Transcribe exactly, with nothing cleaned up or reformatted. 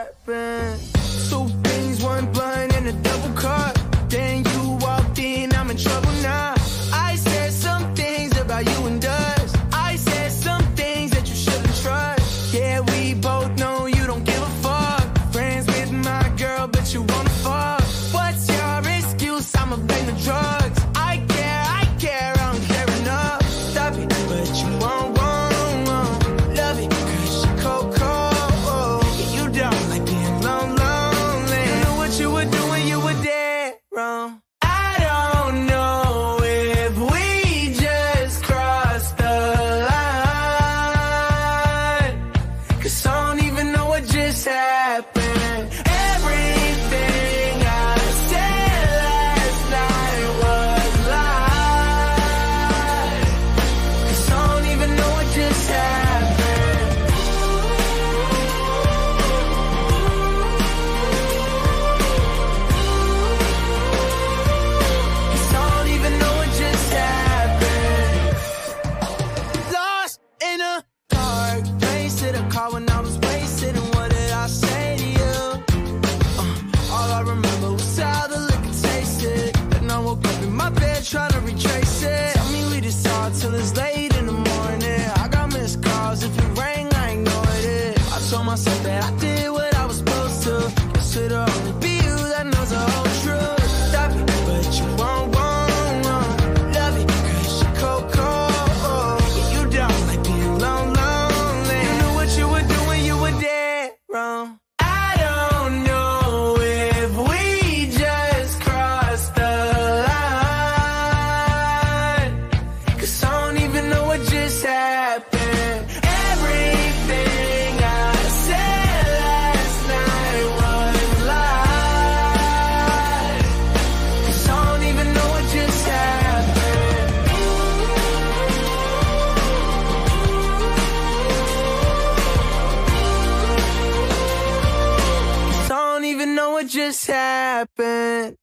happened. Two things, one blunt and a double cup. Then you walked in, I'm in trouble now. I said some things about you and us. I said some things that you shouldn't trust. Yeah, we both know you don't give a fuck. Friends with my girl, but you wanna fuck. What's your excuse? I'ma blame the drugs. I care, I care, I don't care enough. Stop it, but you won't, won't, won't. Love it, cause you're cold, cold. Yeah, you don't like being alone, lonely. You know what you were doing, you were dead wrong. I don't know if we just crossed the line, cause I don't even know what just happened. Everything I said last night was lies, cause I don't even know what just happened. Cause I don't even know what just happened. Lost in a dark place, hit a car when I was wasted, and what did I say to you? Uh, all I remember was how the liquor tasted. Then I woke up in my bed trying to retrace it. Tell me we just talk till it's late in the morning. I got missed calls, if it rang I ignored it. I told myself that I did what I was supposed to. Guess it'll only be you that knows the whole truth. Stop it, but you won't, won't, won't. Love it, cause you're cold, cold. Yeah, you don't like being alone, lonely. You knew what you were doing, you were dead wrong. I don't know if we just crossed the line, cause I don't even know what just happened. Everything I said last night was lies, cause I don't even know what just happened. Cause I don't even know what just happened.